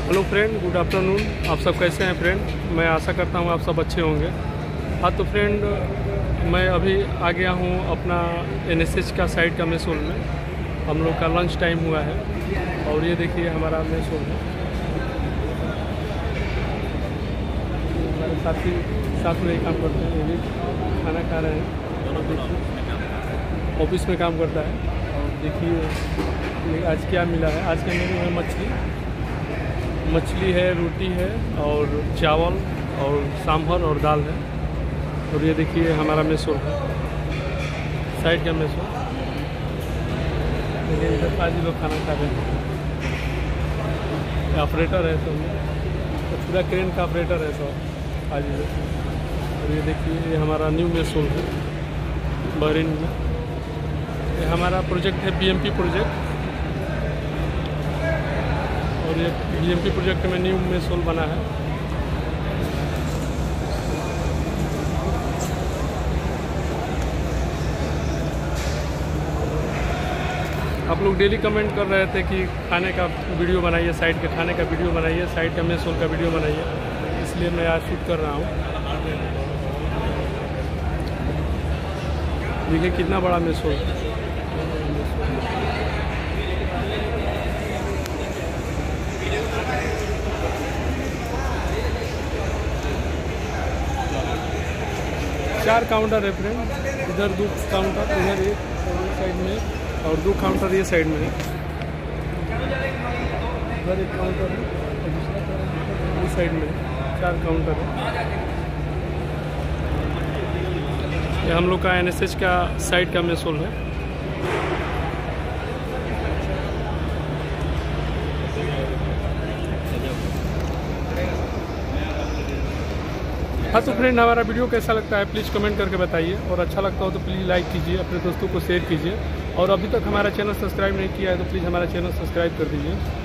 Hello friend, good afternoon. आप सब कैसे हैं फ्रेंड? मैं आशा करता हूँ आप सब अच्छे होंगे। हाँ तो फ्रेंड, मैं अभी आ गया हूँ अपना एनएसएस का साइड का मेस हॉल में। हम लोग का लंच टाइम हुआ है और ये देखिए हमारा मेस हॉल है। हमारे साथी साथ में ही काम करते हैं, ये भी खाना खा रहे हैं। ऑफिस में काम करता है। और देखिए आज क्या मिला है। आज का मेनू है मछली है, रोटी है और चावल और सांभर और दाल है। और ये देखिए हमारा मेस हॉल है, साइड का मेस हॉल। देखिए इधर पाजी लोग खाना खा रहे हैं। ऑपरेटर है सब, तो पूरा क्रेन का ऑपरेटर है सब पाजी लोग। और ये देखिए ये हमारा न्यू मेस हॉल है बहरीन में। ये हमारा प्रोजेक्ट है बीएमपी प्रोजेक्ट, और ये बीएमपी प्रोजेक्ट में न्यू मेस हॉल बना है। आप लोग डेली कमेंट कर रहे थे कि खाने का वीडियो बनाइए, साइड के खाने का वीडियो बनाइए, साइड का मेस हॉल का वीडियो बनाइए, इसलिए मैं आज शूट कर रहा हूँ। देखिए कितना बड़ा मेस हॉल। चार काउंटर है फ्रेंड, इधर 2 काउंटर, इधर एक साइड में और 2 काउंटर ये साइड में है। इधर एक काउंटर है और दूसरा काउंटर इस साइड में। 4 काउंटर है। ये हम लोग का एनएसएस का साइड का मेस हॉल है। हाँ तो फ्रेंड, हमारा वीडियो कैसा लगता है प्लीज़ कमेंट करके बताइए, और अच्छा लगता हो तो प्लीज़ लाइक कीजिए, अपने दोस्तों को शेयर कीजिए, और अभी तक हमारा चैनल सब्सक्राइब नहीं किया है तो प्लीज़ हमारा चैनल सब्सक्राइब कर दीजिए।